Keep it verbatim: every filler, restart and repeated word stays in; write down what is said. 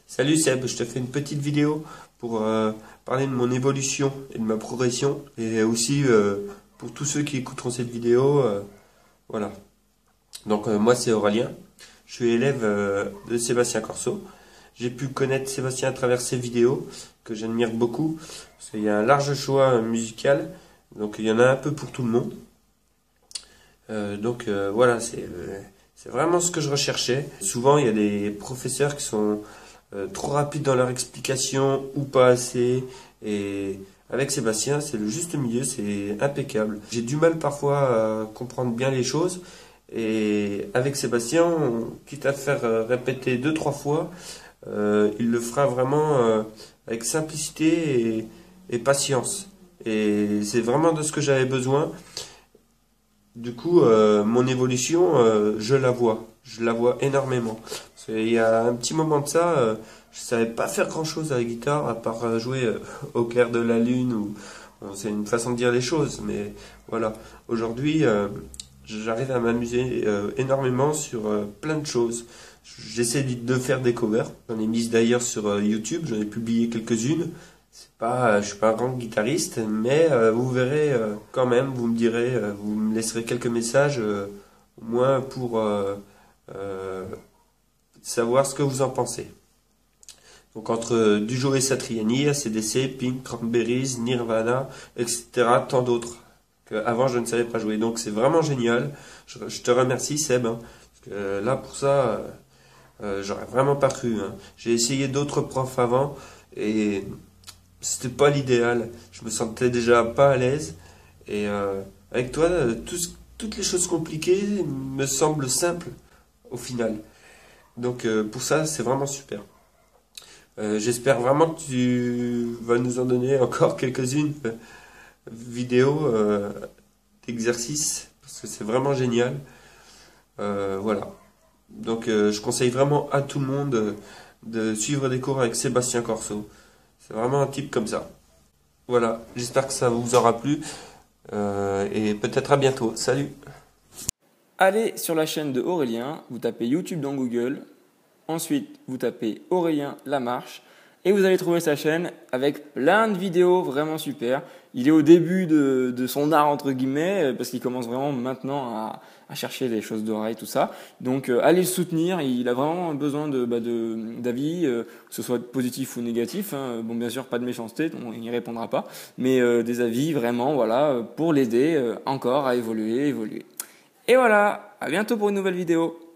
Salut Seb, je te fais une petite vidéo pour euh, parler de mon évolution et de ma progression et aussi euh, pour tous ceux qui écouteront cette vidéo, euh, voilà. Donc euh, moi c'est Aurélien, je suis élève euh, de Sébastien Corso. J'ai pu connaître Sébastien à travers ses vidéos que j'admire beaucoup parce qu'il y a un large choix euh, musical, donc il y en a un peu pour tout le monde. Euh, donc euh, voilà, c'est euh, c'est vraiment ce que je recherchais. Souvent il y a des professeurs qui sont euh, trop rapides dans leur explication ou pas assez. Et avec Sébastien, c'est le juste milieu, c'est impeccable. J'ai du mal parfois à comprendre bien les choses. Et avec Sébastien, on, quitte à faire euh, répéter deux, trois fois, euh, il le fera vraiment euh, avec simplicité et, et patience. Et c'est vraiment de ce que j'avais besoin. Du coup, euh, mon évolution, euh, je la vois. Je la vois énormément. Parce qu'il y a un petit moment de ça, euh, je savais pas faire grand-chose à la guitare, à part euh, jouer euh, au clair de la lune. Ou bon, c'est une façon de dire les choses, mais voilà. Aujourd'hui, euh, j'arrive à m'amuser euh, énormément sur euh, plein de choses. J'essaie de faire des covers. J'en ai mis d'ailleurs sur euh, YouTube. J'en ai publié quelques-unes. C'est pas, je suis pas un grand guitariste, mais euh, vous verrez euh, quand même, vous me direz, euh, vous me laisserez quelques messages, euh, au moins pour euh, euh, savoir ce que vous en pensez. Donc entre euh, du Joe Satriani, A C D C, Pink, Cranberries, Nirvana, et cetera, tant d'autres que avant je ne savais pas jouer. Donc c'est vraiment génial. Je, je te remercie Seb, hein, parce que euh, là pour ça, euh, euh, j'aurais vraiment pas cru. Hein. J'ai essayé d'autres profs avant et c'était pas l'idéal. Je me sentais déjà pas à l'aise. Et euh, avec toi, tout ce- toutes les choses compliquées me semblent simples au final. Donc euh, pour ça, c'est vraiment super. Euh, j'espère vraiment que tu vas nous en donner encore quelques-unes euh, vidéos euh, d'exercices parce que c'est vraiment génial. Euh, voilà. Donc euh, je conseille vraiment à tout le monde euh, de suivre des cours avec Sébastien Corso. C'est vraiment un type comme ça. Voilà, j'espère que ça vous aura plu euh, et peut-être à bientôt. Salut! Allez sur la chaîne de Aurélien, vous tapez YouTube dans Google, ensuite vous tapez Aurélien Lamarche et vous allez trouver sa chaîne avec plein de vidéos vraiment super. Il est au début de, de son art entre guillemets parce qu'il commence vraiment maintenant à, à chercher les choses d'oreille, tout ça. Donc euh, allez le soutenir, il a vraiment besoin de, bah, de, d'avis, euh, que ce soit positif ou négatif. Hein. Bon bien sûr pas de méchanceté, donc il n'y répondra pas, mais euh, des avis vraiment voilà pour l'aider euh, encore à évoluer, évoluer. Et voilà, à bientôt pour une nouvelle vidéo.